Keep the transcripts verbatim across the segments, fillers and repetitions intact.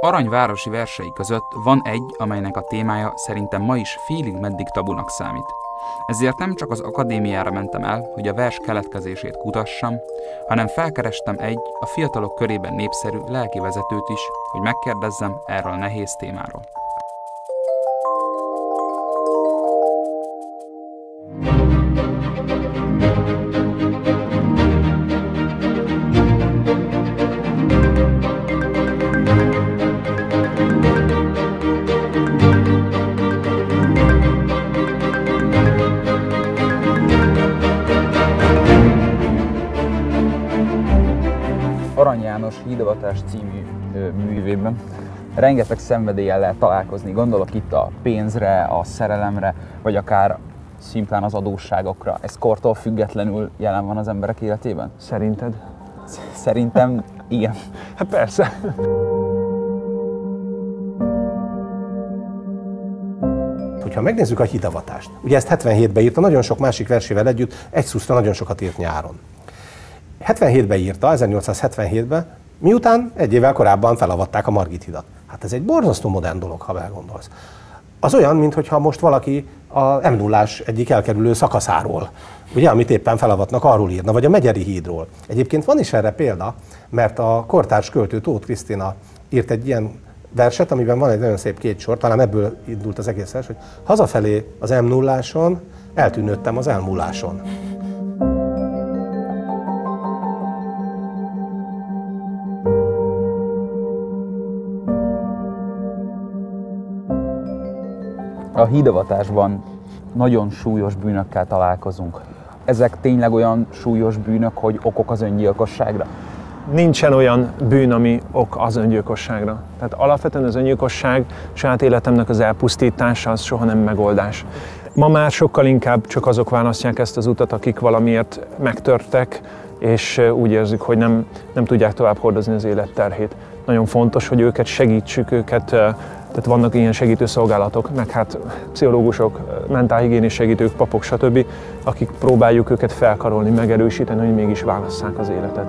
Arany városi versei között van egy, amelynek a témája szerintem ma is félig meddig tabunak számít. Ezért nem csak az akadémiára mentem el, hogy a vers keletkezését kutassam, hanem felkerestem egy, a fiatalok körében népszerű lelkivezetőt is, hogy megkérdezzem erről a nehéz témáról. Arany János Hídavatás című művében rengeteg szenvedéllyel lehet találkozni. Gondolok itt a pénzre, a szerelemre, vagy akár szimplán az adósságokra. Ez kortól függetlenül jelen van az emberek életében? Szerinted? Szerintem igen. Hát persze. Ha megnézzük a Hídavatást, ugye ezt hetvenhétben írta, nagyon sok másik versével együtt, egy szuszra nagyon sokat írt nyáron. hetvenhétben írta, ezernyolcszázhetvenhétben, miután egy évvel korábban felavatták a Margit hidat. Hát ez egy borzasztó modern dolog, ha belgondolsz. Az olyan, mintha most valaki a em nullás egyik elkerülő szakaszáról, ugye, amit éppen felavatnak, arról írna, vagy a Megyeri hídról. Egyébként van is erre példa, mert a kortárs költő Tóth Krisztina írt egy ilyen verset, amiben van egy nagyon szép két sor, talán ebből indult az egész vers, hogy hazafelé az em nulláson eltűnődtem az elmúláson. A Hídavatásban nagyon súlyos bűnökkel találkozunk. Ezek tényleg olyan súlyos bűnök, hogy okok az öngyilkosságra? Nincsen olyan bűn, ami ok az öngyilkosságra. Tehát alapvetően az öngyilkosság, saját életemnek az elpusztítása, az soha nem megoldás. Ma már sokkal inkább csak azok választják ezt az utat, akik valamiért megtörtek, és úgy érzik, hogy nem, nem tudják tovább hordozni az élet terhét. Nagyon fontos, hogy őket segítsük, őket, tehát vannak ilyen segítő szolgálatok, meg hát pszichológusok, mentálhigiénis segítők, papok, stb., akik próbáljuk őket felkarolni, megerősíteni, hogy mégis válasszák az életet.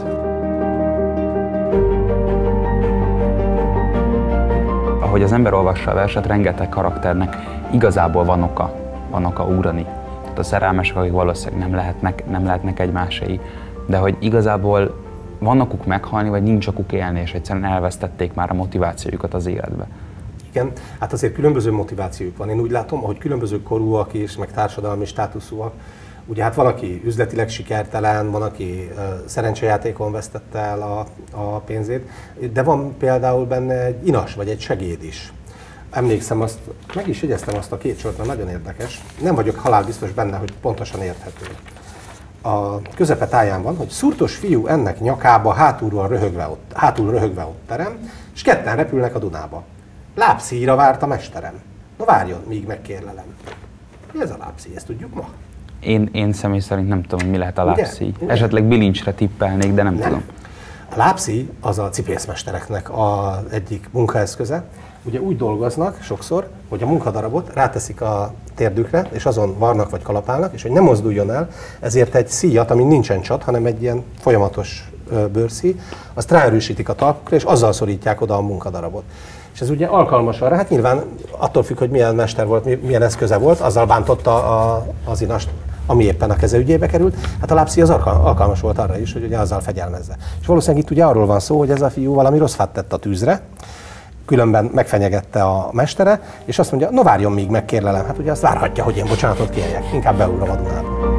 Ahogy az ember olvassa a verset, rengeteg karakternek igazából van oka, van oka ugrani. Tehát a szerelmesek, akik valószínűleg nem lehetnek, nem lehetnek egymásé, de hogy igazából van okuk meghalni, vagy nincs okuk élni, és egyszerűen elvesztették már a motivációjukat az életbe. Igen, hát azért különböző motivációjuk van. Én úgy látom, hogy különböző korúak is, meg társadalmi státuszúak. Ugye hát van, aki üzletileg sikertelen, van, aki uh, szerencsejátékon vesztette el a, a pénzét, de van például benne egy inas, vagy egy segéd is. Emlékszem, azt, meg is jegyeztem azt a két sort, mert nagyon érdekes. Nem vagyok halálbiztos benne, hogy pontosan érthető. A közepe táján van, hogy szurtos fiú ennek nyakába, hátulról röhögve ott, hátul röhögve ott terem, és ketten repülnek a Dunába. Lábszíjra várt a mesterem. Na várjon, míg megkérlelem. Mi ez a lábszíj, ezt tudjuk ma? Én, én személy szerint nem tudom, hogy mi lehet a lábszíj. Esetleg bilincsre tippelnék, de nem, nem tudom. A lábszíj az a cipészmestereknek az egyik munkaeszköze. Ugye úgy dolgoznak sokszor, hogy a munkadarabot ráteszik a térdükre, és azon varnak vagy kalapálnak, és hogy ne mozduljon el, ezért egy szíjat, ami nincsen csat, hanem egy ilyen folyamatos bőrszíj, azt ráerősítik a talpukra, és azzal szorítják oda a munkadarabot. És ez ugye alkalmas arra, hát nyilván attól függ, hogy milyen mester volt, milyen eszköze volt, azzal bántotta a, az inast, ami éppen a keze ügyébe került. Hát a lábszíj az alkalmas volt arra is, hogy ugye azzal fegyelmezze. És valószínűleg itt ugye arról van szó, hogy ez a fiú valami rossz fát tett a tűzre, különben megfenyegette a mestere, és azt mondja, no várjon, míg megkérlelem. Hát ugye azt várhatja, hogy én bocsánatot kérjek, inkább beugrom a Dunába.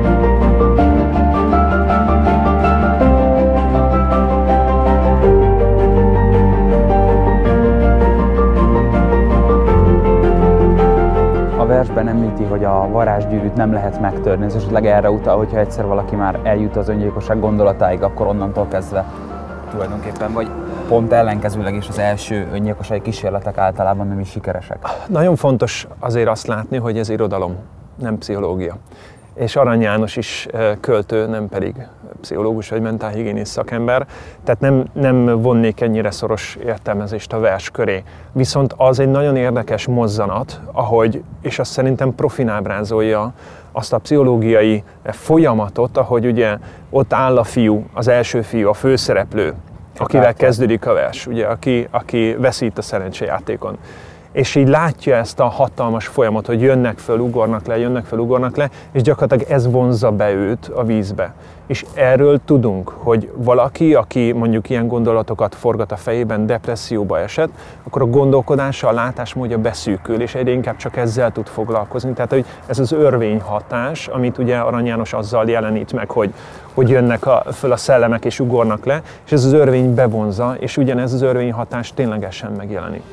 A versben említi, hogy a varázsgyűrűt nem lehet megtörni, és esetleg erre utal, hogyha egyszer valaki már eljut az öngyilkosság gondolatáig, akkor onnantól kezdve tulajdonképpen, vagy pont ellenkezőleg is az első öngyilkossági kísérletek általában nem is sikeresek. Nagyon fontos azért azt látni, hogy ez irodalom, nem pszichológia. És Arany János is költő, nem pedig pszichológus vagy mentálhigiénész szakember, tehát nem, nem vonnék ennyire szoros értelmezést a vers köré. Viszont az egy nagyon érdekes mozzanat, ahogy, és azt szerintem profin ábrázolja azt a pszichológiai folyamatot, ahogy ugye ott áll a fiú, az első fiú, a főszereplő, akivel kezdődik a vers, ugye, aki, aki veszít a szerencsejátékon. És így látja ezt a hatalmas folyamot, hogy jönnek föl, ugornak le, jönnek föl, ugornak le, és gyakorlatilag ez vonzza be őt a vízbe. És erről tudunk, hogy valaki, aki mondjuk ilyen gondolatokat forgat a fejében, depresszióba esett, akkor a gondolkodása, a látásmódja beszűkül, és egyre inkább csak ezzel tud foglalkozni. Tehát hogy ez az örvényhatás, amit ugye Arany János azzal jelenít meg, hogy, hogy jönnek a, föl a szellemek és ugornak le, és ez az örvény bevonza, és ugyanez az örvényhatás ténylegesen megjelenik.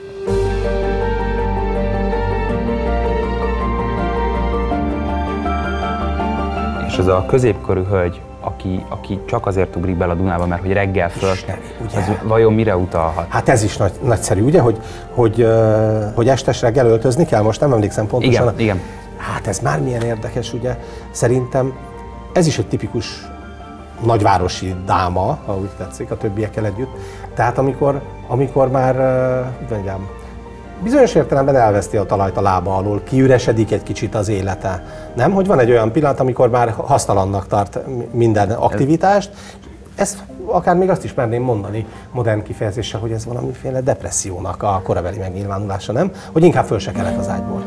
És ez a középkorú hölgy, aki, aki csak azért ugrik bele a Dunába, mert hogy reggel föl, az vajon mire utalhat? Hát ez is nagy, nagyszerű, ugye, hogy, hogy, hogy estes reggel öltözni kell, most nem emlékszem pontosan. Igen, igen. Hát ez már milyen érdekes, ugye. Szerintem ez is egy tipikus nagyvárosi dáma, ha úgy tetszik, a többiekkel együtt. Tehát amikor, amikor már, úgy mondjam, bizonyos értelemben elveszti a talajt a lába alól, kiüresedik egy kicsit az élete. Nem? Hogy van egy olyan pillanat, amikor már hasztalannak tart minden aktivitást. Ezt akár még azt is merném mondani modern kifejezéssel, hogy ez valamiféle depressziónak a korabeli megnyilvánulása, nem? Hogy inkább föl se kelek az ágyból.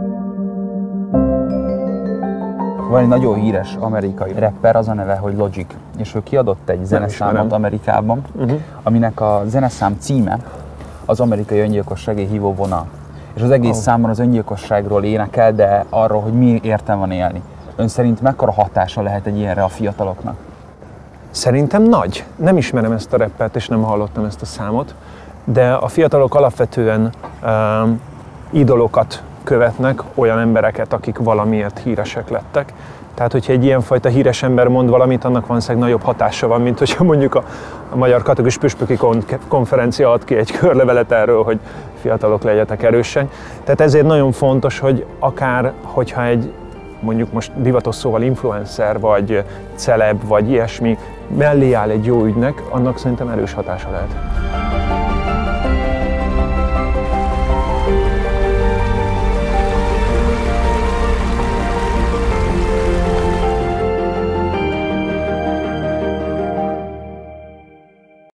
Van egy nagyon híres amerikai rapper, az a neve, hogy Logic, és ő kiadott egy zeneszámot Amerikában, uh-huh. aminek a zeneszám címe az amerikai öngyilkosság hívó vonal. És az egész oh. számon az öngyilkosságról énekel, de arról, hogy mi értelme van élni. Ön szerint mekkora hatása lehet egy ilyenre a fiataloknak? Szerintem nagy. Nem ismerem ezt a rappert, és nem hallottam ezt a számot, de a fiatalok alapvetően um, idolokat követnek, olyan embereket, akik valamiért híresek lettek. Tehát, hogyha egy ilyenfajta híres ember mond valamit, annak valószínűleg nagyobb hatása van, mint hogyha mondjuk a, a Magyar Katolikus Püspöki Konferencia ad ki egy körlevelet erről, hogy fiatalok legyetek erősek. Tehát ezért nagyon fontos, hogy akár, hogyha egy mondjuk most divatos szóval influencer, vagy celeb, vagy ilyesmi mellé áll egy jó ügynek, annak szerintem erős hatása lehet.